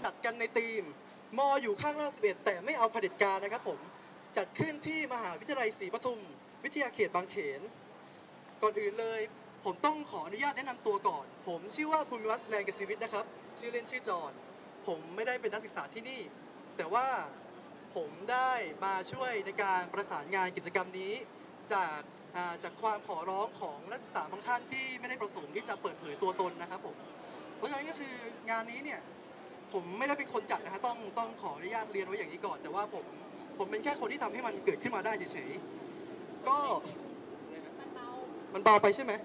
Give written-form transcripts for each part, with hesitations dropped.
จัดกันในธีมมออยู่ข้างล่าง11แต่ไม่เอาเผด็จการนะครับผมจัดขึ้นที่มหาวิทยาลัยศรีปทุมวิทยาเขตบางเขนก่อนอื่นเลยผมต้องขออนุญาตแนะนำตัวก่อนผมชื่อว่าภูมิวัฒน์แรงกสิวิทย์นะครับชื่อเล่นชื่อจอนผมไม่ได้เป็นนักศึกษาที่นี่แต่ว่าผมได้มาช่วยในการประสานงานกิจกรรมนี้จากความขอร้องของนักศึกษาบางท่านที่ไม่ได้ประสงค์ที่จะเปิดเผยตัวตนนะครับผมเพราะฉะนั้นก็คืองานนี้เนี่ยผมไม่ได้เป็นคนจัดนะฮะต้องขออนุญาตเรียนไว้อย่างนี้ก่อนแต่ว่าผมเป็นแค่คนที่ทำให้มันเกิดขึ้นมาได้เฉยๆก็มันเบาไปใช่ไหม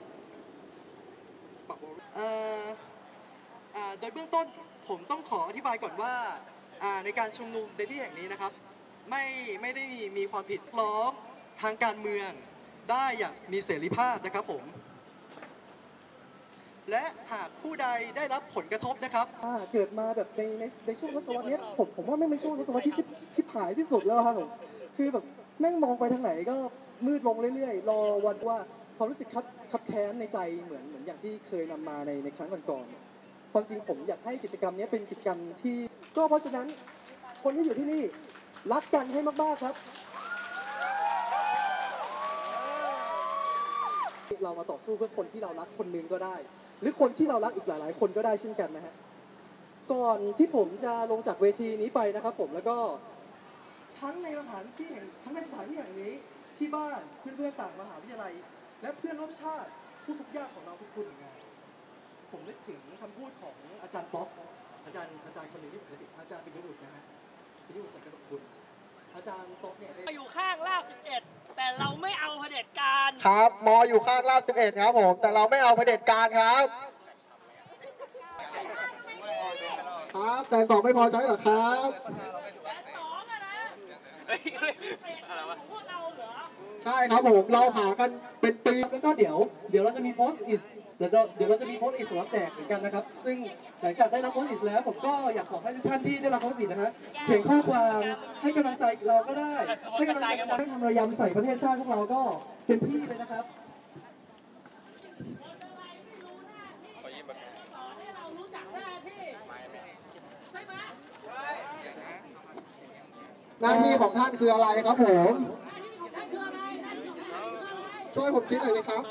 โดยเบื้องต้นผมต้องขออธิบายก่อนว่าในการชุมนุมในที่แห่งนี้นะครับไม่ได้มีความผิดร้องทางการเมืองได้อย่างมีเสรีภาพนะครับผมและหากผู้ใดได้รับผลกระทบนะครับเกิดมาแบบในช่วงทศวรรษนี้ผมว่าไม่เป็นช่วงทศวรรษที่ชิบหายที่สุดแล้วครับผมคือแบบแม่งมองไปทางไหนก็มืดลงเรื่อยๆรอวันว่าความรู้สึกคับแค้นในใจเหมือนอย่างที่เคยนำมาในครั้งก่อนๆความจริงผมอยากให้กิจกรรมนี้เป็นกิจกรรมที่ก็เพราะฉะนั้นคนที่อยู่ที่นี่รักกันให้มากๆครับเรามาต่อสู้เพื่อคนที่เรารักคนหนึ่งก็ได้หรือคนที่เรารักอีกหลายๆคนก็ได้เช่นกันนะฮะก่อนที่ผมจะลงจากเวทีนี้ไปนะครับผมแล้วก็ทั้งในสถานที่ทั้งในสถานที่แห่งนี้ที่บ้านเพื่อนๆต่างมหาวิทยาลัยและเพื่อนร่วมชาติผู้ทุกข์ยากของเราทุกคนไงผมนึกถึงคำพูดของอาจารย์ป๊อกอาจารย์คนหนึ่งที่ผมนึกถึงอาจารย์ปิยบุตรนะฮะปิยบุตรสังกัดคุณอาจารย์ป๊อกเนี่ยอยู่ข้างลาบ11แต่เราไม่เอาเผด็จการครับมออยู่ข้างลาบ11ครับผมแต่เราไม่เอาเผด็จการครับครับแสนสองไม่พอใช้หรอครับแสนสองอะนะพวกเราเหรอใช่ครับผมเราหากันเป็นปีแล้วก็เดี๋ยวเราจะมีโพสต์เดี๋ยวเราจะมีโพสต์สำหรับแจกเหมือนกันนะครับซึ่งหลังจากได้รับโพสต์แล้วผมก็อยากขอให้ทุกท่านที่ได้รับโพสต์นะฮะเขียนข้อความให้กำลังใจเราก็ได้ให้กำลังใจกันให้ทำระยำใส่ประเทศชาติพวกเราก็เป็นที่เลยนะครับหน้าที่ของท่านคืออะไรครับผมช่วยผมคิดหน่อยนะครับ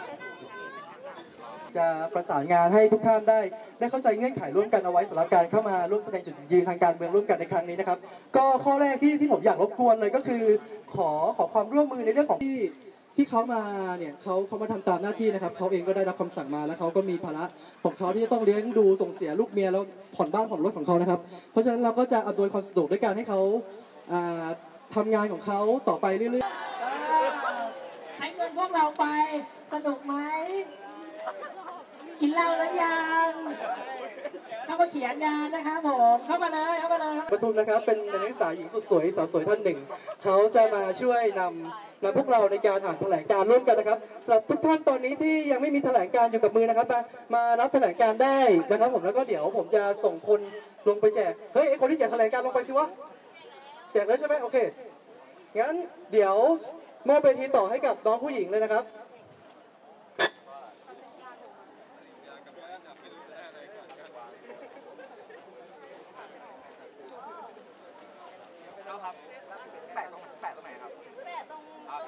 จะประสานงานให้ทุกท่านได้เข้าใจเงื่อนไขร่วมกันเอาไว้สำหรับการเข้ามาร่วมแสดงจุดยืนทางการเมืองร่วมกันในครั้งนี้นะครับก็ข้อแรกที่ผมอยากรบกวนเลยก็คือขอความร่วมมือในเรื่องของที่เขามาเนี่ยเขามาทำตามหน้าที่นะครับเขาเองก็ได้รับคำสั่งมาแล้วเขาก็มีภาระของเขาที่จะต้องเลี้ยงดูส่งเสียลูกเมียแล้วผ่อนบ้านผ่อนรถของเขานะครับเพราะฉะนั้นเราก็จะอำนวยความสะดวกด้วยการให้เขาทำงานของเขาต่อไปเรื่อยๆใช้เงินพวกเราไปสนุกไหมกินเหล้าแล้วยังเข้ามาเขียนงานนะคะผมเข้ามาเลยปทุมนะครับเป็นนักศึกษาหญิงสุดสวยสาวสวยท่านหนึ่งเขาจะมาช่วยนำพวกเราในการอ่านแถลงการร่วมกันนะครับสำหรับทุกท่านตอนนี้ที่ยังไม่มีแถลงการอยู่กับมือนะครับมารับแถลงการได้นะครับผมแล้วก็เดี๋ยวผมจะส่งคนลงไปแจกเฮ้ยไอคนที่แจกแถลงการลงไปสิวะแจกแล้วใช่ไหมโอเคงั้นเดี๋ยวมอบเวทีต่อให้กับน้องผู้หญิงเลยนะครับครับแปะตรงไหนครับแปะตรง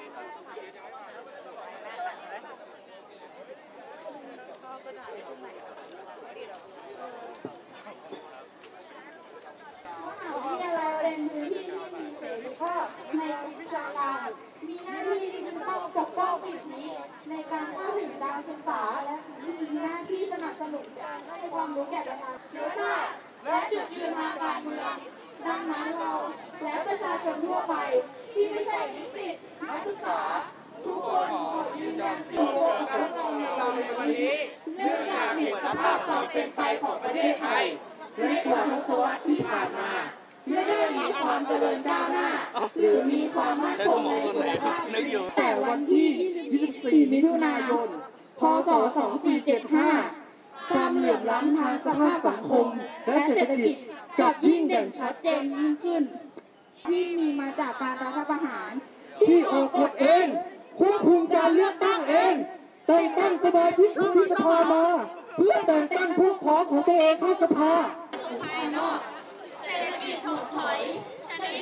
มหาวิทยาลัยเป็นพื้นที่ที่มีเสรีภาพในวิชาการมีหน้าที่ที่จะต้องปกป้องสิทธิในการเข้าถึงการศึกษาและมีหน้าที่สนับสนุนการให้ความรู้แก่ประชาชนเชื้อชาติและจุดยืนทางการเมืองดังนั้นเราและประชาชนทั่วไปที่ไม่ใช่นิสิตนักศึกษาทุกคนขอยืนยันสิ่งที่เราในวันนี้เนื่องจากเห็นสภาพความเป็นไปของประเทศไทยในกว่าทศวรรษที่ผ่านมาไม่ได้มีความเจริญก้าวหน้าหรือมีความมั่นคงในคุณภาพชีวิตแต่วันที่ 24 มิถุนายน พ.ศ. 2475 ความเหลื่อมล้ำทางสภาพสังคมและเศรษฐกิจกับยิ่งเด่นชัดเจนยิ่งขึ้นที่มีมาจากการรัฐประหารที่ออกกฎเองควบคุมการเลือกตั้งเองแต่งตั้งสมาชิกวุฒิสภามาเพื่อแต่งตั้งผู้พ้องของตัวเองเข้าสภาภายนอก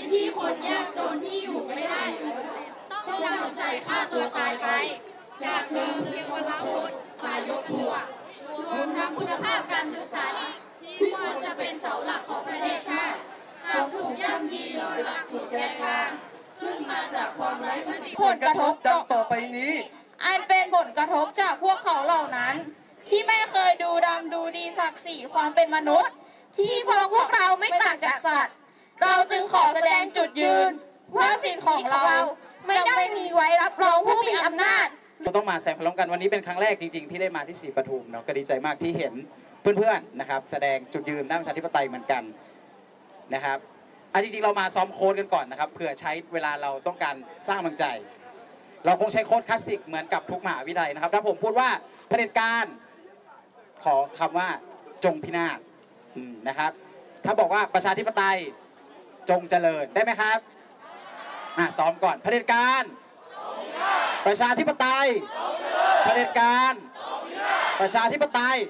ที่คนยากจนที่อยู่ไม่ได้ต้องจำใจฆ่าตัวตายไปจากเดิมเพียงคนละคนตายยกครัวรวมทั้งคุณภาพการศึกษาที่ควรจะเป็นเสาหลักของประเทศชาติกลับถูกย่ำยีโดยหลักสูตรแกนกลางซึ่งมาจากความไร้ประสิทธิภาพผลกระทบดังต่อไปนี้อันเป็นผลกระทบจากพวกเขาเหล่านั้น ที่ไม่เคยดูดำดูดีศักดิ์ศรีความเป็นมนุษย์ ที่พวกเราไม่ต่างจากสัตว์ เราจึงขอแสดงจุดยืนว่าสิทธิ์ของเราไม่ได้มีไว้รับรองผู้มีอำนาจเราต้องมาแสดงพลังกันวันนี้เป็นครั้งแรกจริงๆที่ได้มาที่ศรีปทุมเนาะก็ดีใจมากที่เห็นเพื่อนๆนะครับแสดงจุดยืนด้านประชาธิปไตยเหมือนกันนะครับจริงๆเรามาซ้อมโค้ดกันก่อนนะครับเผื่อใช้เวลาเราต้องการสร้างกำลังใจ เราคงใช้โค้ดคลาสสิกเหมือนกับทุกมหาวิทยาลัยนะครับถ้าผมพูดว่าเผด็จการขอคำว่าจงพินาศนะครับถ้าบอกว่าประชาธิปไตยจงเจริญได้ไหมครับซ้อมก่อนเผด็จการประชาธิปไตยเผด็จการประชาธิปไตย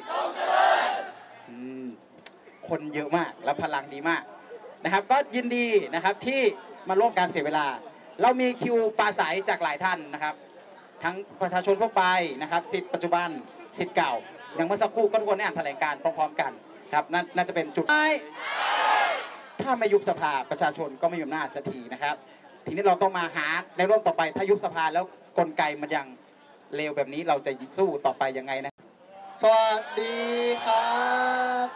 คนเยอะมากและพลังดีมากนะครับก็ยินดีนะครับที่มาร่วมการเสียเวลาเรามีคิวปราศัยจากหลายท่านนะครับทั้งประชาชนทั่วไปนะครับสิทธิ์ปัจจุบันสิทธิ์เก่าอย่างเมื่อสักครู่ก็ทุกคนได้อ่านแถลงการณ์พร้อมๆกันครับน่าจะเป็นจุดถ้าไม่ยุบสภาประชาชนก็ไม่มีอำนาจสักทีนะครับทีนี้เราต้องมาหาในร่วมต่อไปถ้ายุบสภาแล้วกลไกมันยังเลวแบบนี้เราจะสู้ต่อไปยังไงนะสวัสดีครับ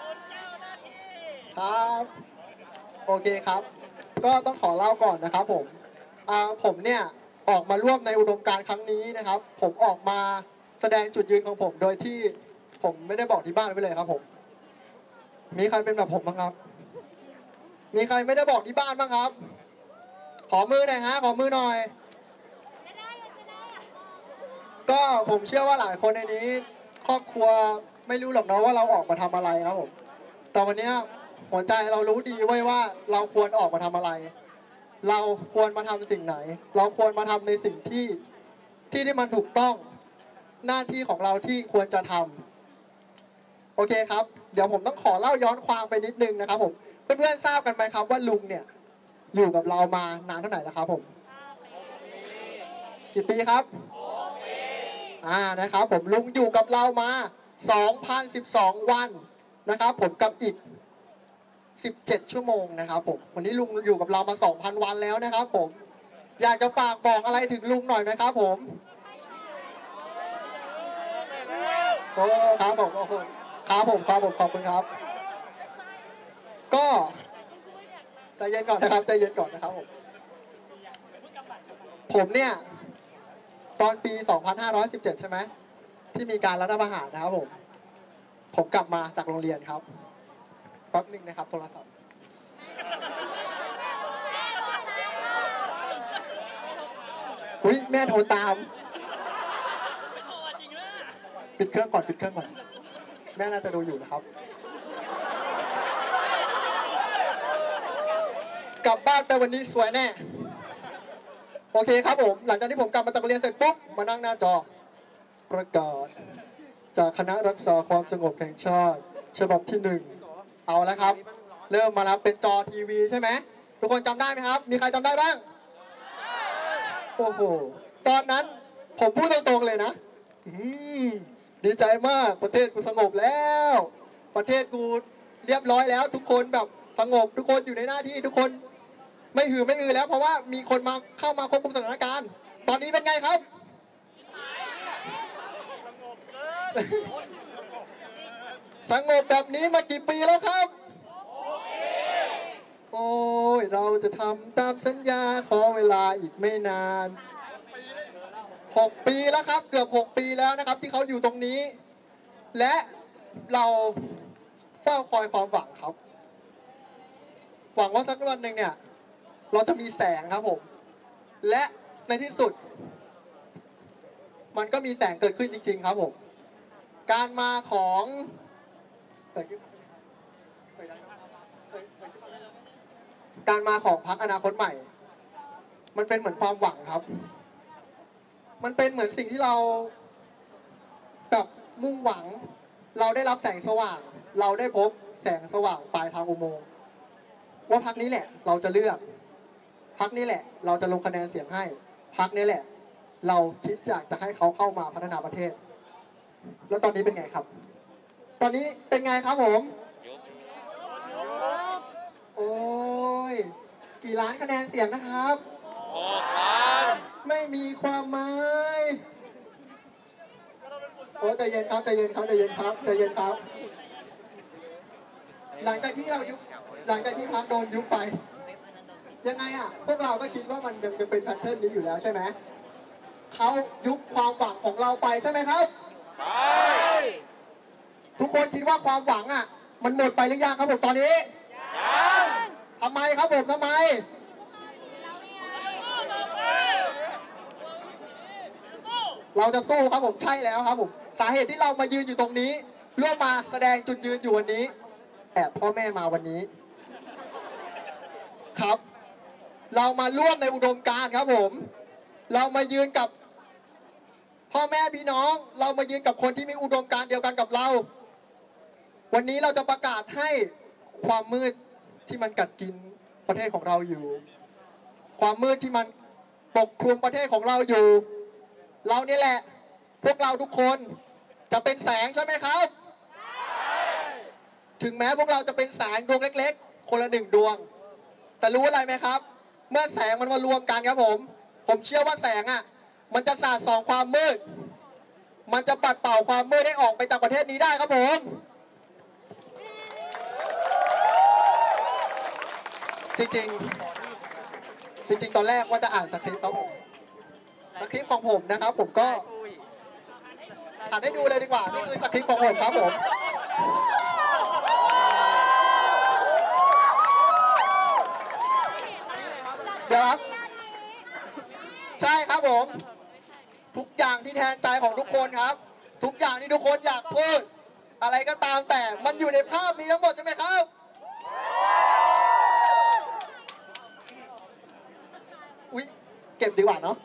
ครับโอเคครับก็ต้องขอเล่าก่อนนะครับผมเนี่ยออกมาร่วมในอุดมการณ์ครั้งนี้นะครับผมออกมาแสดงจุดยืนของผมโดยที่ผมไม่ได้บอกที่บ้านไว้เลยครับผมมีใครเป็นแบบผมบ้างครับมีใครไม่ได้บอกที่บ้านบ้างครับขอมือหน่อยฮะขอมือหน่อยก็ผมเชื่อว่าหลายคนในนี้ครอบครัวไม่รู้หรอกนะว่าเราออกมาทำอะไรครับผมแต่วันนี้หัวใจเรารู้ดีไว้ว่าเราควรออกมาทำอะไรเราควรมาทำสิ่งไหนเราควรมาทำในสิ่งที่มันถูกต้องหน้าที่ของเราที่ควรจะทำโอเคครับเดี๋ยวผมต้องขอเล่าย้อนความไปนิดนึงนะครับผมเพื่อนๆทราบกันไหมครับว่าลุงเนี่ยอยู่กับเรามานานเท่าไหร่แล้วครับผมกี่ปีครับนะครับผมลุงอยู่กับเรามา 2,012 วันนะครับผมกับอีก17 ชั่วโมงนะครับผมวันนี้ลุงอยู่กับเรามา 2,000 วันแล้วนะครับผมอยากจะฝากบอกอะไรถึงลุงหน่อยไหมครับผมโอ้ครับผมขอบคุณครับก็ใจเย็นก่อนนะครับใจเย็นก่อนนะครับผมเนี่ยตอนปี 2517 ใช่ไหมที่มีการรัฐประหารนะครับผมกลับมาจากโรงเรียนครับแป๊บนึงนะครับโทรศัพท์อุ๊ยแม่โทรตามปิดเครื่องก่อนแม่น่าจะดูอยู่นะครับกลับบ้านไปวันนี้สวยแน่โอเคครับผมหลังจากที่ผมกลับมาจากโรงเรียนเสร็จปุ๊บมานั่งหน้าจอประกาศจากคณะรักษาความสงบแห่งชาติฉบับที่1เอาแล้วครับเริ่มมาแล้วเป็นจอทีวีใช่ไหมทุกคนจำได้ไหมครับมีใครจำได้บ้างโอ้โหตอนนั้นผมพูดตรงๆเลยนะดีใจมากประเทศกูสงบแล้วประเทศกูเรียบร้อยแล้วทุกคนแบบสงบทุกคนอยู่ในหน้าที่ทุกคนไม่หือแล้วเพราะว่ามีคนมาเข้ามาควบคุมสถานการณ์ตอนนี้เป็นไงครับสงบแบบนี้มากี่ปีแล้วครับโอ้ยเราจะทำตามสัญญาขอเวลาอีกไม่นาน6 ปีแล้วครับเกือบ6 ปีแล้วนะครับที่เขาอยู่ตรงนี้และเราเฝ้าคอยความหวังครับหวังว่าสักวันหนึ่งเนี่ยเราจะมีแสงครับผมและในที่สุดมันก็มีแสงเกิดขึ้นจริงๆครับผมการมาของการมาของพรรคอนาคตใหม่มันเป็นเหมือนความหวังครับมันเป็นเหมือนสิ่งที่เราแบบมุ่งหวังเราได้รับแสงสว่างเราได้พบแสงสว่างปลายทางอุโมงค์ว่าพรรคนี้แหละเราจะเลือกพรรคนี้แหละ เราจะลงคะแนนเสียงให้พรรคนี้แหละ เราคิดอยากจะให้เขาเข้ามาพัฒนาประเทศ แล้วตอนนี้เป็นไงครับ ตอนนี้เป็นไงครับผมโอ้ยกี่ล้านคะแนนเสียงนะครับ6 ล้านไม่มีความหมายโอ้ใจเย็นครับใจเย็นครับใจเย็นครับใจเย็นครับหลังจากที่พรรคโดนยุบไปยังไงอ่ะพวกเราก็คิดว่ามันยังจะเป็นแพทเทิร์นนี้อยู่แล้วใช่ไหมเขายุบความหวังของเราไปใช่ไหมครับใช่ทุกคนคิดว่าความหวังอ่ะมันหมดไปหรือยังครับผมตอนนี้ยังทำไมครับผมทำไมเราจะสู้ครับผมใช่แล้วครับผมสาเหตุที่เรามายืนอยู่ตรงนี้ร่วมมาแสดงจุดยืนอยู่วันนี้แอบพ่อแม่มาวันนี้ครับเรามาร่วมในอุดมการณ์ครับผมเรามายืนกับพ่อแม่พี่น้องเรามายืนกับคนที่มีอุดมการณ์เดียวกันกับเราวันนี้เราจะประกาศให้ความมืดที่มันกัดกินประเทศของเราอยู่ความมืดที่มันปกคลุมประเทศของเราอยู่เรานี่แหละพวกเราทุกคนจะเป็นแสงใช่ไหมครับถึงแม้พวกเราจะเป็นแสงดวงเล็กๆคนละ1 ดวงแต่รู้อะไรไหมครับเมื่อแสงมันมารวมกันครับผมเชื่อว่าแสงอ่ะมันจะสาดส่องความมืดมันจะปัดเป่าความมืดให้ออกไปจากประเทศนี้ได้ครับผมจริงตอนแรกว่าจะอ่านสคริปต์ครับผมสคริปต์ของผมนะครับผมก็อ่านให้ดูเลยดีกว่านี่คือสคริปต์ของผมครับผมเดี๋ยวครับใช่ครับผมทุกอย่างที่แทนใจของทุกคนครับทุกอย่างที่ทุกคนอยากพูดอะไรก็ตามแต่มันอยู่ในภาพนี้ทั้งหมดใช่ไหมครับอุ๊ยเก็บดีกว่าเนาะ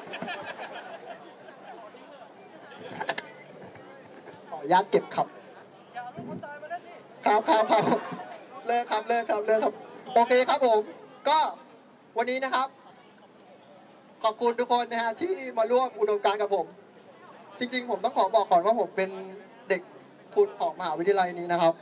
ขออนุญาตเก็บครับครับเลิกครับโอเคครับผมก็วันนี้นะครับขอบคุณทุกคนนะฮะที่มาร่วมอุดมการณ์กับผมจริงๆผมต้องขอบอกก่อนว่าผมเป็นเด็กทุนของมหาวิทยาลัยนี้นะครับ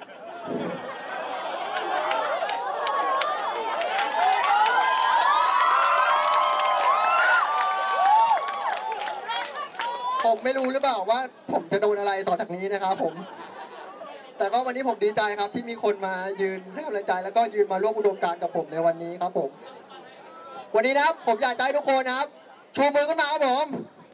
ผมไม่รู้หรือเปล่าว่าผมจะโดนอะไรต่อจากนี้นะครับผมแต่ก็วันนี้ผมดีใจครับที่มีคนมายืนให้กำลังใจแล้วก็ยืนมาร่วมอุดมการณ์กับผมในวันนี้ครับผมวันนี้นะครับผมอยากให้ทุกคนนะครับชูมือขึ้นมาครับผม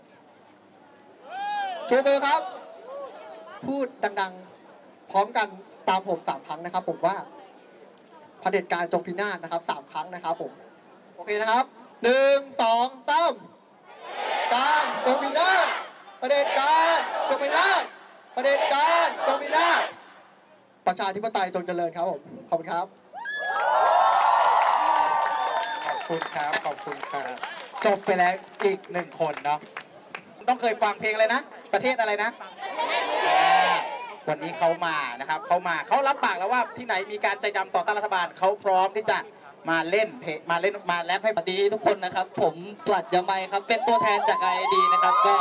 ชูมือครับพูดดังๆพร้อมกันตามผม3 ครั้งนะครับผมว่าเผด็จการจงพินาศนะครับ3 ครั้งนะครับผมโอเคนะครับ1 2 3การจงพินาศเผด็จการจงพินาศเผด็จการจงพินาศประชาธิปไตยจงเจริญครับผมขอบคุณครับขอบคุณครับจบไปแล้วอีก1 คนเนาะต้องเคยฟังเพลงอะไรนะประเทศอะไรนะวันนี้เขามานะครับเขารับปากแล้วว่าที่ไหนมีการใจดำต่อต้านรัฐบาลเขาพร้อมที่จะมาเล่นเพลงมาแรปให้สวัสดีทุกคนนะครับผมปลัดยาไมครับเป็นตัวแทนจาก IID นะครับก็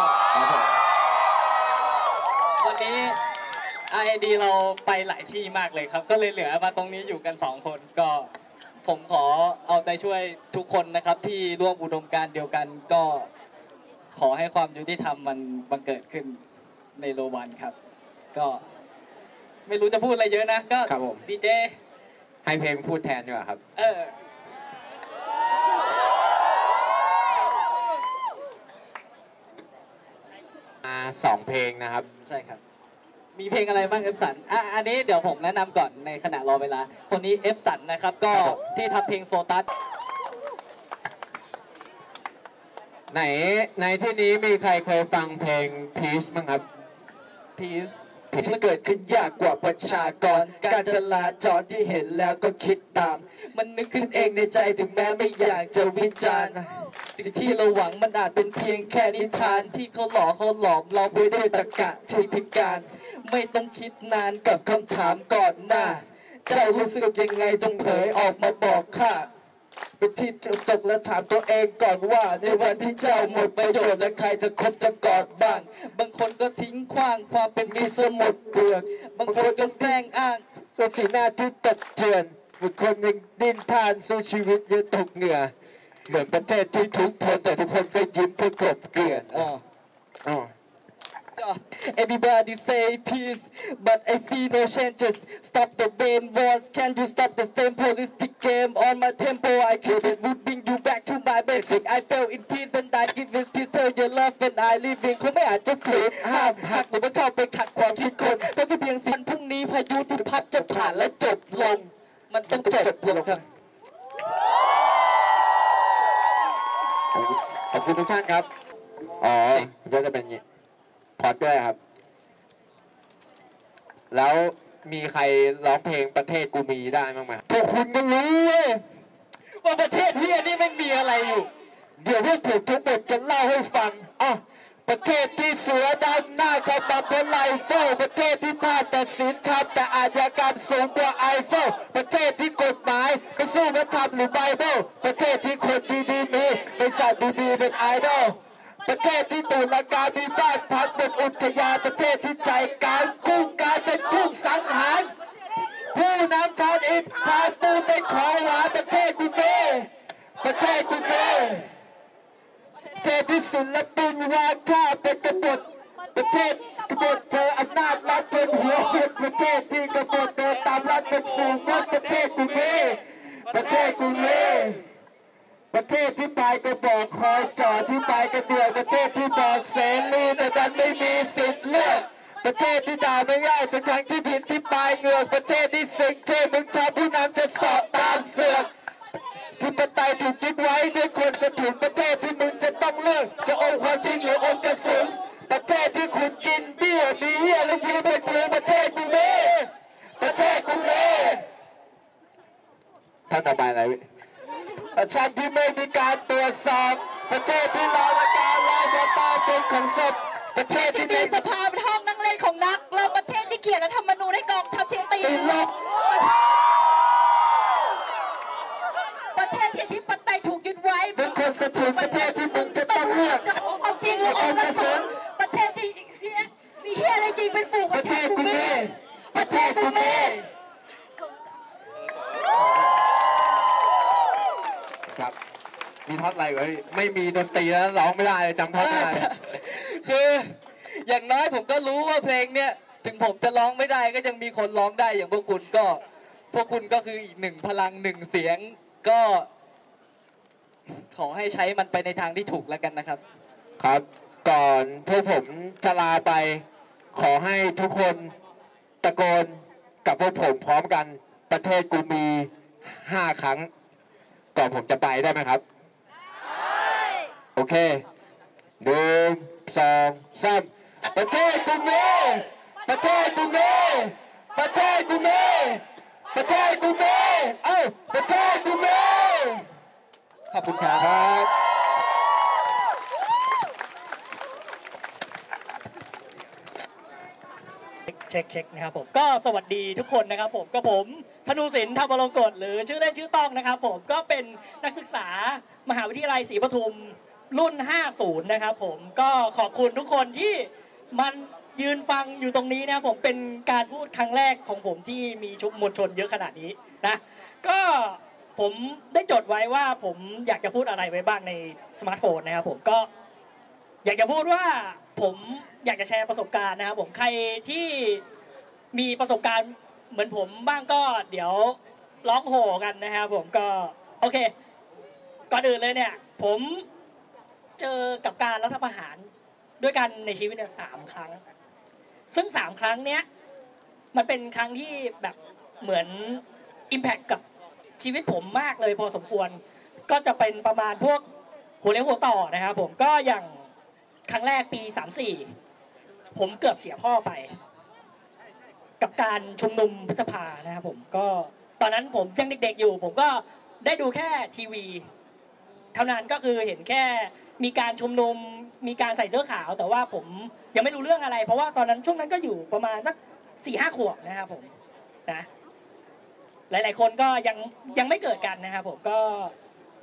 วันนี้ IID เราไปหลายที่มากเลยครับก็เลยเหลือมาตรงนี้อยู่กัน2 คนก็ผมขอเอาใจช่วยทุกคนนะครับที่ร่วมอุดมการณ์เดียวกันก็ขอให้ความยุติธรรมมันบังเกิดขึ้นในโรวันครับก็ไม่รู้จะพูดอะไรเยอะนะก็ดีเจให้เพลงพูดแทนดีกว่าครับ 2 เพลงนะครับใช่ครับมีเพลงอะไรบ้างเอฟสันอันนี้เดี๋ยวผมแนะนำก่อนในขณะรอเวลาคนนี้เอฟสันนะครับก็ที่ทำเพลงโซตัสในที่นี้มีใครเคยฟังเพลง Peace มั้งครับ Peace มันเกิดขึ้นยากกว่าประชากรการจราจรที่เห็นแล้วก็คิดตามมันนึกขึ้นเองในใจถึงแม้ไม่อยากจะวิจารณ์สิ่งที่เราหวังมันอาจเป็นเพียงแค่นิทานที่เขาหลอมเราไปด้วยตรรกะที่พิการไม่ต้องคิดนานกับคำถามก่อนหน้าเจ้ารู้สึกยังไงจงเผยออกมาบอกข้าเป็นที่จบและถามตัวเองก่อนว่าในวันที่เจ้าหมดประโยชน์จะใครจะคบจะกอดบ้างบางคนก็ทิ้งขว้างความเป็นมิตรสมุดเปลือกบางคนก็แซงอ้างตัวสีหน้าที่ตกเจือนบางคนยังดิ้นพล่านสู้ชีวิตยังตกเหงื่อเหมือนประเทศที่ทุกข์ทนแต่ทุกคนก็ยิ้มเพื่อกลบเกลื่อนEverybody say peace, but I see no changes. Stop the vain wars. Can you stop the same holistic game on my tempo? I keep it would you back to my basic. I fell in peace and I give this peace to your love and I living เขาไม่อาจจะฝืนห้ามหักหรือว่าเข้าไปขัดความคิดคนก็แค่เพียงสิ่งพรุ่งนี้พายุที่พัดจะผ่านและจบลงมันต้องจบลงครับขอบคุณทุกท่านครับก็จะเป็นอย่างนี้พอดด้วยครับแล้วมีใครร้องเพลงประเทศกูมีได้บ้างไหมพวกคุณก็รู้ว่าประเทศเฮียนี่ไม่มีอะไรอยู่เดี๋ยวพวกผมทั้งหมดจะเล่าให้ฟังประเทศที่เสือดำหน้าเข้ามาเป็นไลเฟิลประเทศที่พลาดแต่ศีลธรรมแต่อาชญากรรมสูงกว่าไอเฟลประเทศที่กฎหมายก็สู้พระธรรมหรือไบเบิลประเทศที่คนดีๆมีบริษัทดีๆเป็นไอดอลประเทศที่ตุลาการมีบ้านพักบนอุทยานประเทศที่ใจกลางกุ้งการเป็นกุ้งสังหารผู้นำทานอิฐทานปูนเป็นของหวานประเทศกูเมประเทศกูเมประเทศที่ศิลปินวางท่าเป็นกบฏประเทศกบฏเธออำนาจรัฐจนหัวหดประเทศที่กบฏเดินตามรัฐเป็นฝูงมดประเทศกูเมประเทศกูเมประเทศที่ปลายก็บอกคอยจอดที่ปลายก็เดือดประเทศที่บอกเสรีแต่ดันไม่มีสิทธิ์เลือกประเทศที่ด่าไม่ง่ายแต่ทั้งที่ผิดที่ปลายเงือกประเทศที่สิ่งที่มึงทำผู้นำจะสอบตามเสือกที่ปไตยถูกยึดไว้ด้วยคนสถุนประเทศที่มึงจะต้องเลือกจะอมความจริงหรืออมกระสุนประเทศที่คุณกินเบี้ยมีเหี้ยและยืนเป็นมือประเทศกูเน่ประเทศกูเน่ท่านต่อไปอะไรประชาชนที่ไม่มีการตรวจสอบประเทศที่รอการรอมาตาเป็นของศพประเทศที่มีสภาเป็นห้องนั่งเล่นของนักแล้วประเทศที่เขียนรัฐธรรมนูญให้กองทัพเชียงตีลบประเทศที่ที่ปไตยถูกยึดไว้เป็นคนสถุนประเทศที่มึงจะต้องเลือกจะเอาจริงหรือเอากระสุนประเทศที่มีเฮียอะไรจริงเป็นฝูงประเทศกูเม่ประเทศกูเม่ครับมีท่อนอะไรไว้ไม่มีดนตรีแล้วร้องไม่ได้จำท่อนไม่ได้คืออย่างน้อยผมก็รู้ว่าเพลงเนี้ยถึงผมจะร้องไม่ได้ก็ยังมีคนร้องได้อย่างพวกคุณก็คืออีกหนึ่งพลังหนึ่งเสียงก็ขอให้ใช้มันไปในทางที่ถูกแล้วกันนะครับครับก่อนพวกผมจะลาไปขอให้ทุกคนตะโกนกับพวกผมพร้อมกันประเทศกูมี5 ครั้งก่อนผมจะไปได้ไหมครับโอเค1 2 3ประเทศกูมีประเทศกูมีประเทศกูมีประเทศกูมีประเทศกูมีขอบคุณครับเช็คนะครับผมก็สวัสดีทุกคนนะครับผมก็ผมธนูศิลป์ธรรมรงกฎหรือชื่อเล่นชื่อต้องนะครับผมก็เป็นนักศึกษามหาวิทยาลัยศรีปทุมรุ่น50นะครับผมก็ขอบคุณทุกคนที่มันยืนฟังอยู่ตรงนี้นะครับผมเป็นการพูดครั้งแรกของผมที่มีมวลชนเยอะขนาดนี้นะก็ผมได้จดไว้ว่าผมอยากจะพูดอะไรไว้บ้างในสมาร์ทโฟนนะครับผมก็อยากจะพูดว่าผมอยากจะแชร์ประสบการณ์นะครับผมใครที่มีประสบการณ์เหมือนผมบ้างก็เดี๋ยวร้องโห่กันนะครับผมก็โอเคก่อนอื่นเลยเนี่ยผมเจอกับการรัฐประหารด้วยกันในชีวิตเนี่ย3 ครั้งซึ่ง3 ครั้งเนี้ยมันเป็นครั้งที่แบบเหมือน impact กับชีวิตผมมากเลยพอสมควรก็จะเป็นประมาณพวกหัวเลี้ยวหัวต่อนะครับผมก็อย่างครั้งแรกปี34ผมเกือบเสียพ่อไปกับการชุมนุมพฤษภานะครับผมก็ตอนนั้นผมยังเด็กๆอยู่ผมก็ได้ดูแค่ทีวีเท่านั้นก็คือเห็นแค่มีการชุมนุมมีการใส่เสื้อขาวแต่ว่าผมยังไม่รู้เรื่องอะไรเพราะว่าตอนนั้นช่วงนั้นก็อยู่ประมาณสัก 4-5 ขวบนะครับผมนะหลายๆคนก็ยังไม่เกิดกันนะครับผมก็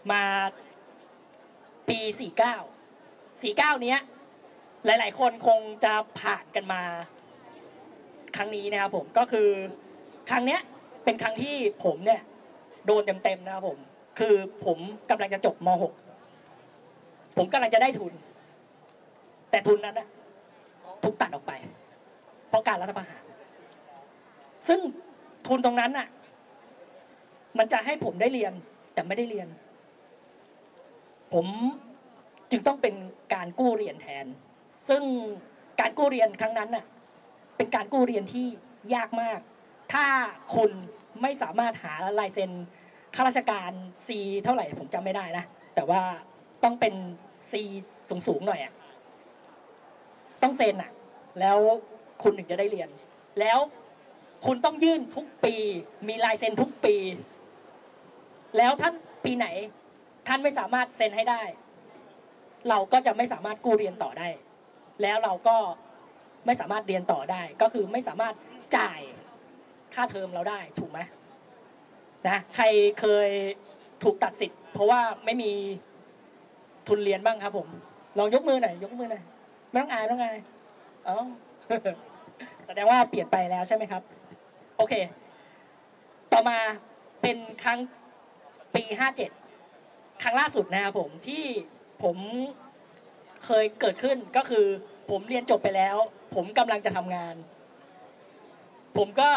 มาปี 49เนี้ยหลายๆคนคงจะผ่านกันมาครั้งนี้นะครับผมก็คือครั้งเนี้ยเป็นครั้งที่ผมเนี่ยโดนเต็มๆนะครับผมคือผมกำลังจะจบม.6 ผมกำลังจะได้ทุนแต่ทุนนั้นนะถูกตัดออกไปเพราะการรัฐประหารซึ่งทุนตรงนั้นน่ะมันจะให้ผมได้เรียนแต่ไม่ได้เรียนผมจึงต้องเป็นการกู้เรียนแทนซึ่งการกู้เรียนครั้งนั้นน่ะเป็นการกู้เรียนที่ยากมากถ้าคุณไม่สามารถหาลายเซ็นข้าราชการ C เท่าไหร่ผมจำไม่ได้นะแต่ว่าต้องเป็น C สูงๆหน่อยอ่ะต้องเซ็นอ่ะแล้วคุณถึงจะได้เรียนแล้วคุณต้องยื่นทุกปีมีลายเซ็นทุกปีแล้วท่านปีไหนท่านไม่สามารถเซ็นให้ได้เราก็จะไม่สามารถกู้เรียนต่อได้แล้วเราก็ไม่สามารถเรียนต่อได้ก็คือไม่สามารถจ่ายค่าเทอมเราได้ถูกไหมนะใครเคยถูกตัดสิทธิ์เพราะว่าไม่มีทุนเรียนบ้างครับผมลองยกมือหน่อยยกมือหน่อยไม่ต้องอายไม่ต้องอายอ๋อ แสดงว่าเปลี่ยนไปแล้วใช่ไหมครับโอเคต่อมาเป็นครั้งปี57ครั้งล่าสุดนะครับผมที่ผมเคยเกิดขึ้นก็คือผมเรียนจบไปแล้วผมกำลังจะทำงานผมก็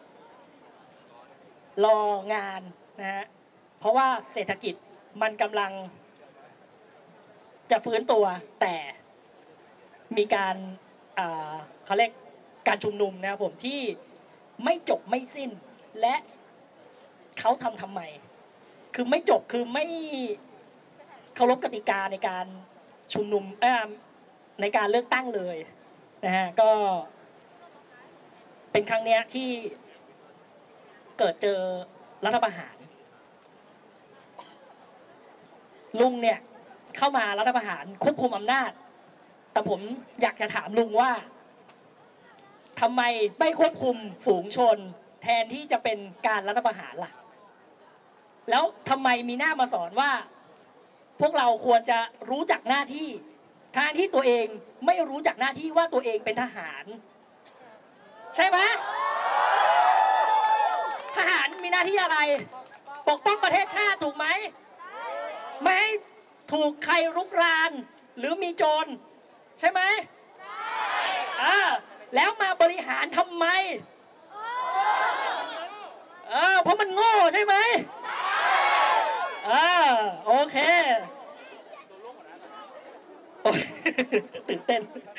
รองานนะฮะเพราะว่าเศรษฐกิจมันกำลังจะฟื้นตัวแต่มีการเขาเรียกการชุมนุมนะครับผมที่ไม่จบไม่สิ้นและเขาทำไมคือไม่จบคือไม่เคารพกติกาในการชุมนุมในการเลือกตั้งเลยนะฮะก็เป็นครั้งเนี้ยที่เกิดเจอรัฐประหารลุงเนี่ยเข้ามารัฐประหารควบคุมอำนาจแต่ผมอยากจะถามลุงว่าทำไมไม่ควบคุมฝูงชนแทนที่จะเป็นการรัฐประหารล่ะแล้วทำไมมีหน้ามาสอนว่าพวกเราควรจะรู้จักหน้าที่ทางที่ตัวเองไม่รู้จักหน้าที่ว่าตัวเองเป็นทหารใช่ไหมทหารมีหน้าที่อะไรปกป้องประเทศชาติถูกไหมไม่ให้ถูกใครรุกรานหรือมีโจรใช่ไหมแล้วมาบริหารทำไมเพราะมันโง่ใช่ไหมโอเคตื่นเต้น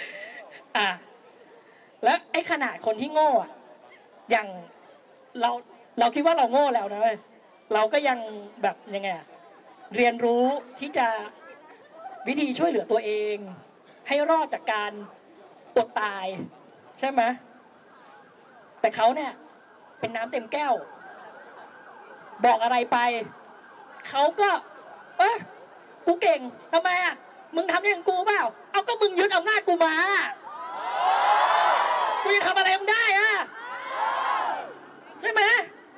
แล้วไอ้ขนาดคนที่โง่อย่างเราคิดว่าเราโง่แล้วนะเว้ยเราก็ยังแบบยังไงเรียนรู้ที่จะวิธีช่วยเหลือตัวเองให้รอดจากการอดตายใช่ไหมแต่เขาเนี่ยเป็นน้ำเต็มแก้วบอกอะไรไปเขาก็กูเก่งทำไมมึงทำอย่างกูเปล่าเอาก็มึงยึดอำนาจกูมากูจะทำอะไรมึงได้ใช่ไหม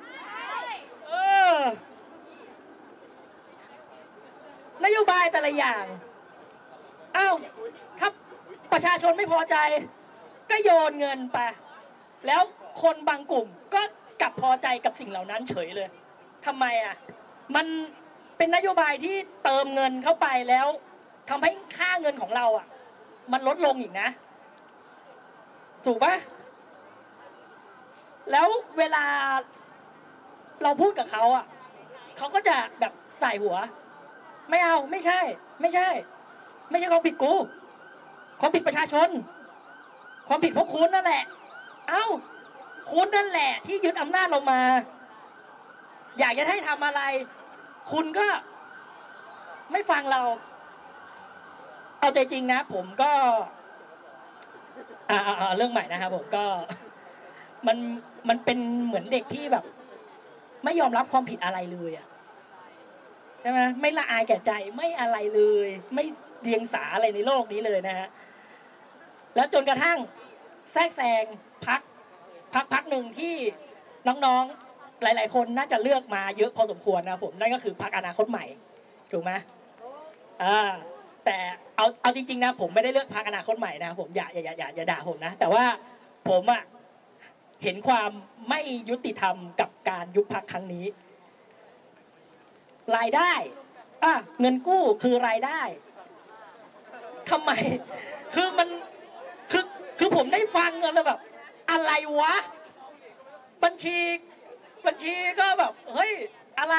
นโยบายแต่ละอย่างถ้าประชาชนไม่พอใจก็โยนเงินไปแล้วคนบางกลุ่มก็กลับพอใจกับสิ่งเหล่านั้นเฉยเลยทำไมมันเป็นนโยบายที่เติมเงินเข้าไปแล้วทำให้ค่าเงินของเรามันลดลงอีกนะถูกปะแล้วเวลาเราพูดกับเขาเขาก็จะแบบใส่หัวไม่เอาไม่ใช่ความผิดกูความผิดประชาชนความผิดพวกคุณนั่นแหละคุณนั่นแหละที่ยึดอำนาจเรามาอยากจะให้ทำอะไรคุณก็ไม่ฟังเราเอาใจจริงนะผมก็เรื่องใหม่นะครับผมก็มันเป็นเหมือนเด็กที่แบบไม่ยอมรับความผิดอะไรเลยใช่ไหมไม่ละอายแก่ใจไม่อะไรเลยไม่เดียงสาอะไรในโลกนี้เลยนะฮะแล้วจนกระทั่งแทรกแซงพักหนึ่งที่น้องๆหลายๆคนน่าจะเลือกมาเยอะพอสมควรนะผมนั่นก็คือพรรคอนาคตใหม่ถูกไหมแต่เอาจริงๆนะผมไม่ได้เลือกพรรคอนาคตใหม่นะผมอย่าด่าผมนะแต่ว่าผมอะเห็นความไม่ยุติธรรมกับการยุบพรรคครั้งนี้รายได้เงินกู้คือรายได้ทำไมคือมันคือผมได้ฟังแล้วแบบอะไรวะบัญชีก็แบบเฮ้ยอะไร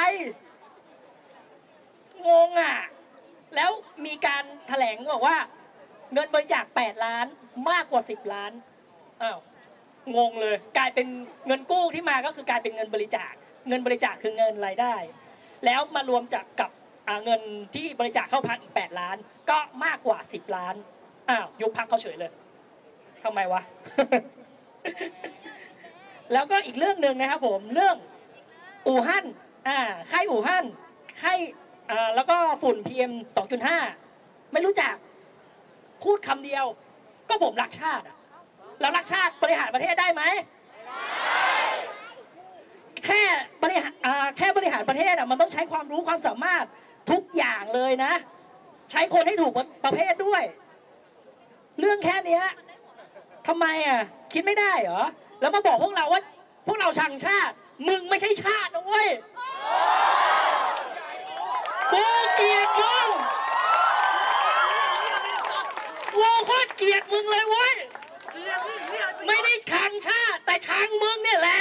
งงอ่ะแล้วมีการแถลงบอกว่าเงินบริจาค8 ล้านมากกว่า10 ล้านงงเลยกลายเป็นเงินกู้ที่มาก็คือกลายเป็นเงินบริจาคคือเงินรายได้แล้วมารวมกับเงินที่บริจาคเข้าพรรคอีก8 ล้านก็มากกว่า10 ล้านยุบพรรคเขาเฉยเลยทำไมวะ แล้วก็อีกเรื่องหนึ่งนะครับผมเรื่องอู่ฮั่นไข้อู่ฮั่นไข้แล้วก็ฝุ่น PM 2.5 ไม่รู้จักพูดคำเดียวก็ผมรักชาติแล้วรักชาติบริหารประเทศได้ไหมแค่บริหารประเทศมันต้องใช้ความรู้ความสามารถทุกอย่างเลยนะใช้คนให้ถูกประเภทด้วยเรื่องแค่นี้ทำไมคิดไม่ได้เหรอแล้วมาบอกพวกเราว่าพวกเราชังชาติมึงไม่ใช่ชาตินะเว้ยกูเกลียดมึงกูโคตรเกลียดมึงเลยเว้ยไม่ได้ชังชาติแต่ชังมึงเนี่ยแหละ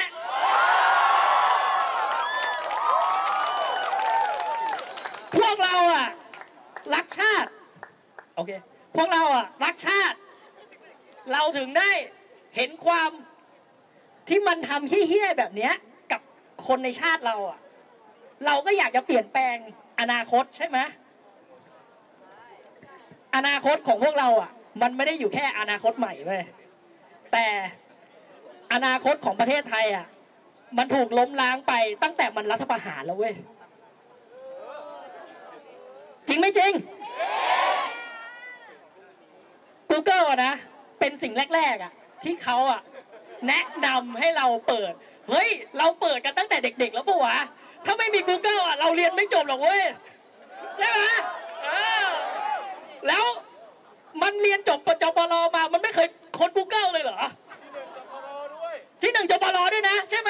พวกเรารักชาติโอเคพวกเรารักชาติเราถึงได้เห็นความที่มันทำเหี้ยๆแบบนี้กับคนในชาติเราก็อยากจะเปลี่ยนแปลงอนาคตใช่ไหมอนาคตของพวกเรามันไม่ได้อยู่แค่อนาคตใหม่เว้ยแต่อนาคตของประเทศไทยมันถูกล้มล้างไปตั้งแต่มันรัฐประหารแล้วเว้ยจริงไม่จริง Google นะเป็นสิ่งแรกๆที่เขาแนะนำให้เราเปิดเฮ้ยเราเปิดกันตั้งแต่เด็กๆแล้วปะวะถ้าไม่มี Google เราเรียนไม่จบหรอกเว้ยใช่ไหมแล้วมันเรียนจบจปรมามันไม่เคยค้น Google เลยเหรอที่1 จปรด้วยนะใช่ไหม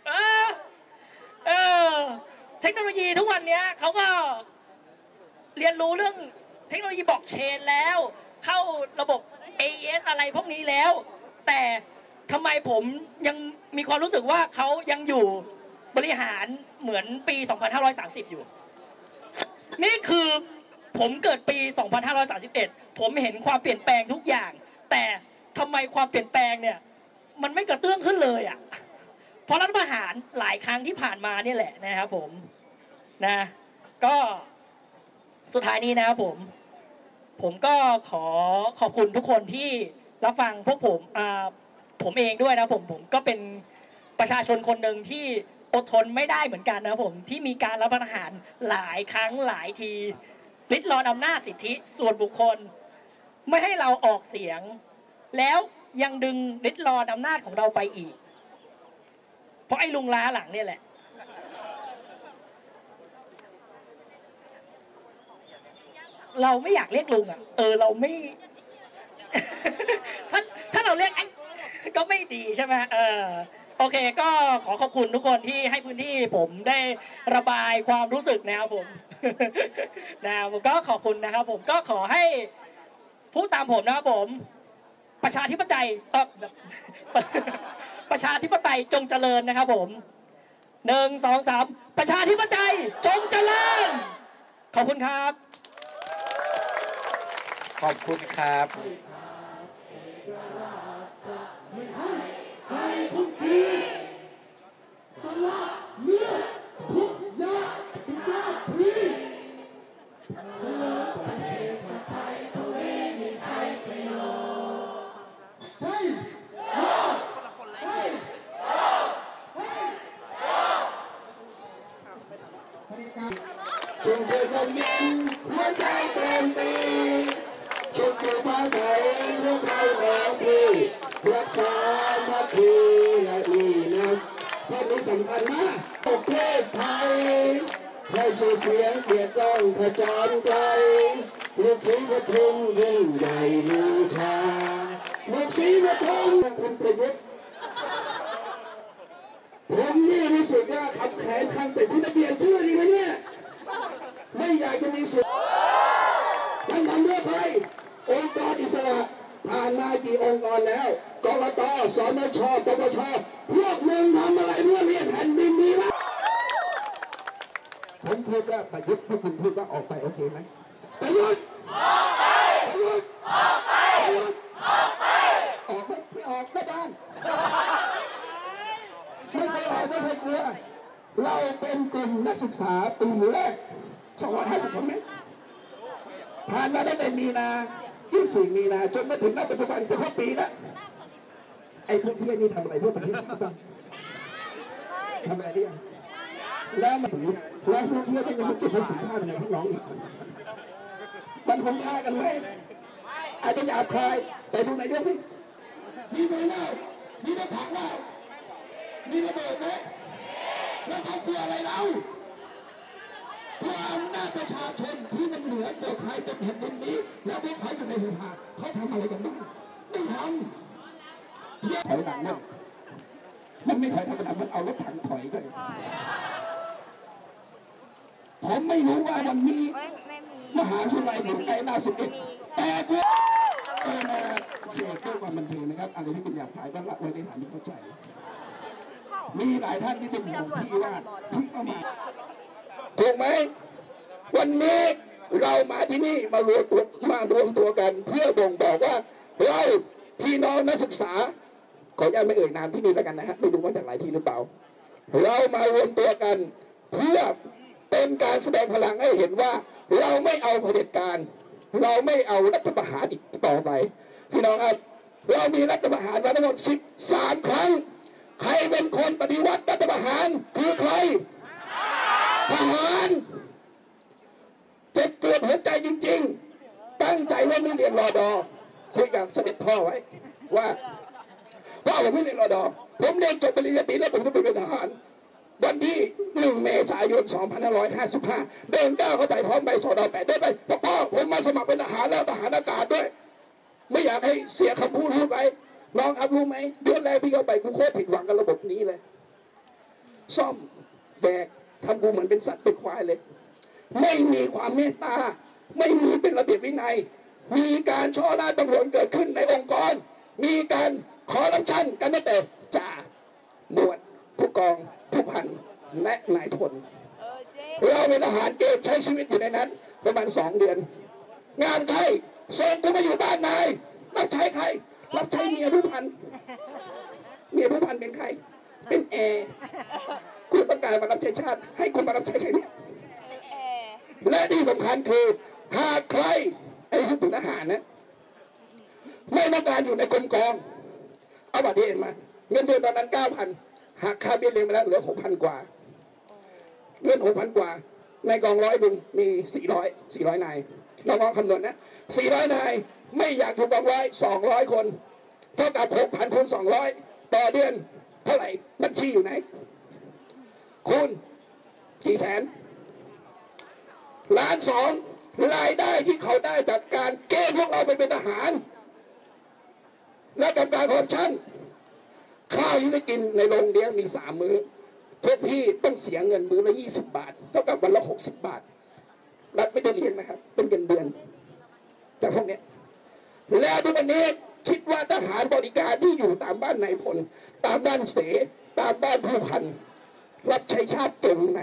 เทคโนโลยีทุกวันนี้เขาก็เรียนรู้เรื่องเทคโนโลยีบล็อกเชนแล้วเข้าระบบ AES อะไรพวกนี้แล้วแต่ทำไมผมยังมีความรู้สึกว่าเขายังอยู่บริหารเหมือนปี 2530 อยู่นี่คือผมเกิดปี 2531 ผมเห็นความเปลี่ยนแปลงทุกอย่างแต่ทำไมความเปลี่ยนแปลงเนี่ยมันไม่กระเตื้องขึ้นเลยเพราะรัฐประหารหลายครั้งที่ผ่านมาเนี่ยแหละนะครับผมนะก็สุดท้ายนี้นะครับผมก็ขอขอบคุณทุกคนที่รับฟังพวกผมเองด้วยนะผมก็เป็นประชาชนคนหนึ่งที่อดทนไม่ได้เหมือนกันนะผมที่มีการรัฐประหารหลายครั้งหลายทีริดรอนอำนาจสิทธิส่วนบุคคลไม่ให้เราออกเสียงแล้วยังดึงริดรอนอำนาจของเราไปอีกเพราะไอ้ลุงล้าหลังเนี่ยแหละเราไม่อยากเรียกลุงเราไม่ ถ้าเราเรียกไอ้ก็ไม่ดีใช่ไหมโอเคก็ขอขอบคุณทุกคนที่ให้พื้นที่ผมได้ระบายความรู้สึกนะครับผม ผมก็ขอบคุณนะครับผมก็ขอให้พูดตามผมนะครับผมประชาธิปไตยประชาธิปไตยจงเจริญนะครับผม1 2 3ประชาธิปไตยจงเจริญขอบคุณครับขอบคุณครับจงเกิดความยิ้มหัวใจเต็มปีจงเกิดความใสยกเราแรงพี่รักษามาคีและอีนะเพราะมันสำคัญมากประเทศไทยให้ชื่อเสียงเกียรติก้องขจรไกลลูกศรีปทุมยิ่งใหญ่ลือชาลูกศรีปทุมคุณประยุทธ์ผมนี่รู้สึกว่าขับแขนข้างแต่คุณจะเปลี่ยนชื่อดีไหมเนี่ยไม่อยากจะมีส่วนท่านนำเลือกใครองค์กรอิสระผ่านมากี่องค์กรแล้วกกต.สนช.ปปช.พวกมึงทำอะไรเพื่อเรียนแผ่นดินนี้ละผมพูดว่าประยุทธ์พวกคุณพูดว่าออกไปโอเคไหมประยุทธ์ออกไปประยุทธ์ออกไปประยุทธ์ออกไปออกไม่ออกไม่ได้ไม่เคยออกไม่เคยกลัวเราเป็นกลุ่มนักศึกษาปีแรก250 คนไหมผ่านมาตั้งแต่มีนา24 มีนาจนมาถึงณปัจจุบันจะครบปีแล้วไอ้พวกเที่ยนี่ทำอะไรเพื่อประเทศชาติบ้างทำอะไรได้ยังแล้วมาสีแล้วพวกเที่ยก็ยังมาเก็บภาษีท่านในพวกน้องอีกมันคงฆ่ากันไหมอาจจะหยาบคายแต่ดูนายกสิมีมือเล่ามีรถถังเล่ามีระเบิดไหมแล้วเขากลัวอะไรเราเพราะอำนาจประชาชนที่มันเหนือกว่าใครเป็นแผ่นดินนี้แล้วพวกเขาอยู่ในสภาเขาทำอะไรกันบ้างไม่ทำถอยหลังเนี่ยมันไม่ถอยธรรมดามันเอารถถังถอยด้วยผมไม่รู้ว่าวันนี้มหาวิทยาลัยอยู่ใกล้ล่าสุดแต่กูเสียเพื่อความบันเทิงนะครับอะไรที่เป็นหยาบคายก็ละไว้ในฐานที่เข้าใจมีหลายท่านที่เป็นห่วงพี่ว่าพี่เข้ามาถูกไหมวันนี้เรามาที่นี่มารวมตัวกันเพื่อบ่งบอกว่าเราพี่น้องนักศึกษาขออนุญาตไม่เอ่ยนามที่นี่แล้วกันนะฮะไม่รู้ว่าจากหลายที่หรือเปล่าเรามารวมตัวกันเพื่อเป็นการแสดงพลังให้เห็นว่าเราไม่เอาเผด็จการเราไม่เอารัฐประหารอีกต่อไปพี่น้องครับเรามีรัฐประหารมาทั้งหมด13 ครั้งใครเป็นคนปฏิวัติรัฐประหารคือใครทหารเจ็บปวดหัวใจจริงๆตั้งใจว่าไม่เรียนรอดอคุยกับเสด็จพ่อไว้ว่าพ่อผมไม่เรียนรอดอผมเรียนจบปริญญาตรีแล้วผมก็ไปเป็นทหารวันที่1 เมษายน 2555เดินก้าวเข้าไปพร้อมใบสด.8ได้ไปพ่อผมมาสมัครเป็นทหารแล้วทหารอากาศด้วยไม่อยากให้เสียคำพูดไปน้องครับรู้ไหมเดือนแรกพี่เข้าไปกูโคตรผิดหวังกับระบบนี้เลยซ่อมแดกทำกูเหมือนเป็นสัตว์เป็นควายเลยไม่มีความเมตตาไม่มีเป็นระเบียบวินัยมีการช่อราชบังหลวงเกิดขึ้นในองค์กรมีการคอร์รัปชันกันตั้งแต่จ่าหมวดผู้กองผู้พันและนายพลเราเป็นทหารเกณฑ์ใช้ชีวิตอยู่ในนั้นประมาณ2 เดือนงานใช่ส่งกูมาอยู่บ้านนายรับใช้ใครรับใช้เมียผู้พันเมียผู้พันเป็นใครเป็นแอร์กูต้องการมารับใช้ชาติให้คุณมารับใช้ใครเนี่ยและที่สำคัญคือหากใครไอ้คือถึงทหารนะไม่ต้องการอยู่ในกรมกองเอาบัตรเห็นมาเงินเดือนตอนนั้น 9,000 หักค่าเบี้ยเลี้ยงมาแล้วเหลือ 6,000 กว่าเงิน 6,000 กว่าในกอง100 มี400นายน้องๆคำนวณนะ400นายไม่อยากอยู่กองร้อย200 คนเท่ากับ 6,000 คูณ 200ต่อเดือนเท่าไหร่บัญชีอยู่ไหนคูณกี่แสน1,200,000รายได้ที่เขาได้จากการเกณฑ์พวกเราไปเป็นทหารและทำการคอร์รัปชันข้าวที่ได้กินในโรงเลี้ยงมี3 มื้อพวกพี่ต้องเสียเงินมื้อละ20 บาทเท่ากับวันละ60 บาทรัฐไม่ได้เลี้ยงนะครับเป็นเงินเดือนจากพวกนี้แล้วทุกวันนี้คิดว่าทหารบริการที่อยู่ตามบ้านนายพลตามบ้านเสตามบ้านผู้พันรับใช้ชาติตรงไหน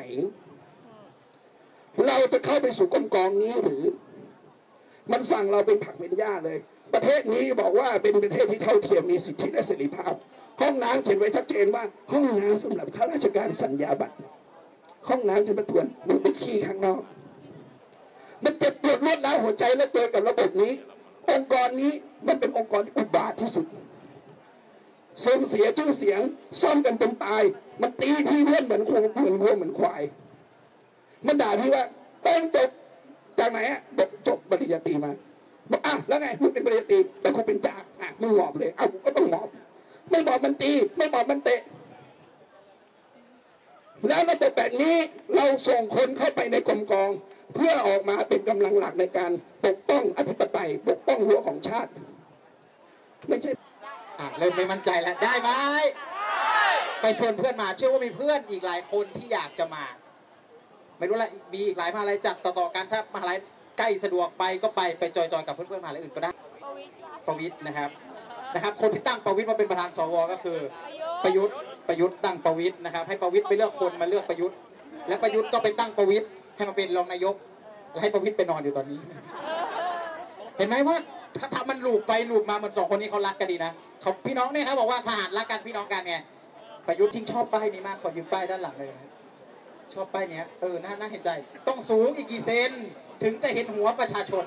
เราจะเข้าไปสู่กรมกองนี้หรือมันสั่งเราเป็นผักเป็นหญ้าเลยประเทศนี้บอกว่าเป็นประเทศที่เท่าเทียมมีสิทธิและเสรีภาพห้องน้ำเขียนไว้ชัดเจนว่าห้องน้ำสำหรับข้าราชการสัญญาบัตรห้องน้ำจะมาทวนมึงไปขี้ข้างนอกมันเจ็บปวดรวดร้าวหัวใจและเกินกับระบบนี้องค์กรนี้มันเป็นองค์กรอุบาทที่สุดเสื่อมเสียชื่อเสียงซ่อมกันจนตายมันตีพี่เพื่อนเหมือนควายเหมือนควายมันด่าพี่ว่าต้องจบจากไหนอ่ะบอกจบปริญญาตรีมาบอกอ่ะแล้วไงมึงเป็นปริญญาตรีแต่กูเป็นจ่าอ่ะมึงหมอบเลยเอากูก็ต้องหมอบไม่หมอบมันตีไม่หมอบมันเตะแล้วระบบแบบนี้เราเราส่งคนเข้าไปในกรมกองเพื่อออกมาเป็นกำลังหลักในการปกป้องอธิปไตยปกป้องรั้วของชาติไม่ใช่เริ่มไม่มั่นใจแล้วได้ไหมไปชวนเพื่อนมาเชื่อว่ามีเพื่อนอีกหลายคนที่อยากจะมาไม่รู้ละมีอีกหลายมหาลัยจัดต่อๆกันถ้ามหาลัยใกล้สะดวกไปก็ไปจอยๆกับเพื่อนๆมหาลัยอื่นก็ได้ประวิตรนะครับคนที่ตั้งประวิตรมาเป็นประธานสวก็คือประยุทธ์ตั้งประวิตรนะครับให้ประวิตรไปเลือกคนมาเลือกประยุทธ์และประยุทธ์ก็ไปตั้งประวิตรให้มาเป็นรองนายกและให้ประวิตรไปนอนอยู่ตอนนี้เห็นไหมว่าถ้ามันลูบไปลูบมาเหมือนสองคนนี้เขารักกันดีนะเขาพี่น้องเนี่ยเขาบอกว่าทหารรักกันพี่น้องกันไงประยุทธ์จริงชอบป้ายนี้มากขอยืมป้ายด้านหลังเลยนะชอบป้ายเนี้ยน่าเห็นใจต้องสูงอีกกี่เซนถึงจะเห็นหัวประชาชน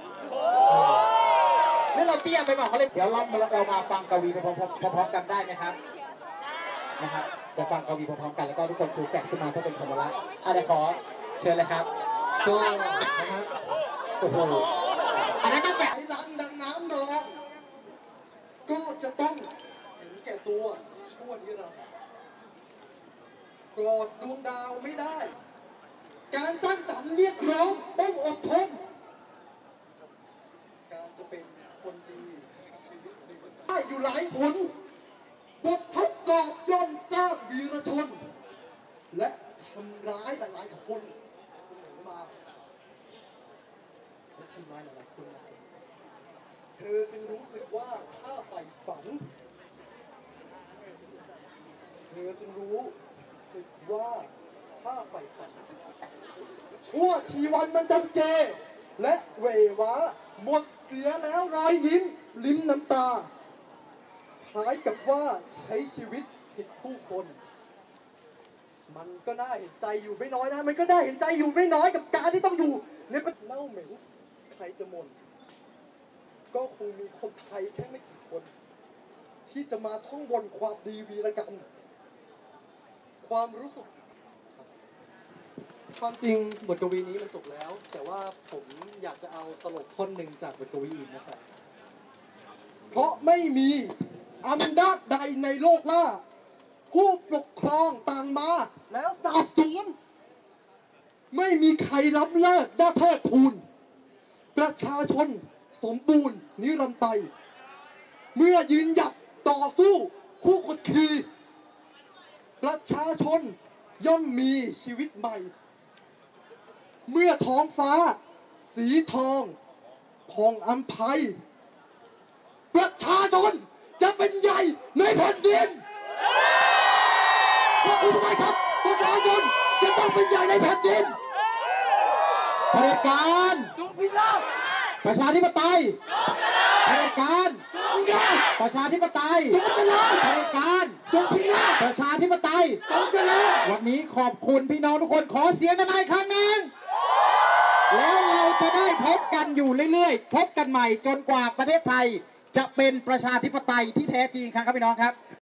นี่เราเตี้ยไปบอกเขาเลยเดี๋ยวเรามาฟังกวีไปพร้อมๆกันได้ไหมครับนะครับจะฟังกวีพร้อมๆกันแล้วก็ทุกคนชูแฟลชขึ้นมาเพื่อเป็นสัญลักษณ์เดี๋ยวขอเชิญเลยครับก็นะฮะโอ้โหอันนั้นก็แฟลชหลังดังน้ำนองก็จะต้องเห็นแก่ตัวชั่วนิรันดร์โกรธดวงดาวไม่ได้การสร้างสรรค์เรียกร้องต้องอดทนการจะเป็นคนดีชีวิตดีได้อยู่หลายผลบททดสอบย่อมสร้างวีรชนและทำร้ายหลายๆคนเสมอมาและทำร้ายหลายๆคนมาเสมอเธอจึงรู้สึกว่าถ้าใฝ่ฝันเธอจึงรู้สึกว่าถ้าใฝ่ฝันชั่วชีวันมันจำเจและเววาหมดเสียแล้วรอยยิ้มลิ้มน้ำตาคล้ายกับว่าใช้ชีวิตผิดผู้คนมันก็น่าเห็นใจอยู่ไม่น้อยนะมันก็น่าเห็นใจอยู่ไม่น้อยกับการที่ต้องอยู่ในประเทศเน่าเหม็นใครจะหม่นก็คงมีคนไทยแค่ไม่กี่คนที่จะมาท่องบนความดีวีรกรรมความรู้สึกความจริงบทกวีนี้มันจบแล้วแต่ว่าผมอยากจะเอาสรุปท่อนหนึ่งจากบทกวีอื่นมาใส่เพราะไม่มีอำนาจใดในโลกล่าผู้ปกครองต่างมาแล้วสาบสูญไม่มีใครล้ำเลิศได้เทิดทูนประชาชนสมบูรณ์นิรันดร์เมื่อยืนหยัดต่อสู้คู่กดขี่ประชาชนย่อมมีชีวิตใหม่เมื่อท้องฟ้าสีทองผ่องอำไพประชาชนจะเป็นใหญ่ในแผ่นดินว่าพูดทำไมครับประชาชนจะต้องเป็นใหญ่ในแผ่นดินเผด็จการจงพินาศประชาธิปไตยเผด็จการจงพินาศประชาธิปไตยจงเจริญเผด็จการจงพินาศประชาธิปไตยจงเจริญวันนี้ขอบคุณพี่น้องทุกคนขอเสียงกันหน่อยครั้งนึงแล้วเราจะได้พบกันอยู่เรื่อยๆพบกันใหม่จนกว่าประเทศไทยจะเป็นประชาธิปไตยที่แท้จริงครับพี่น้องครับ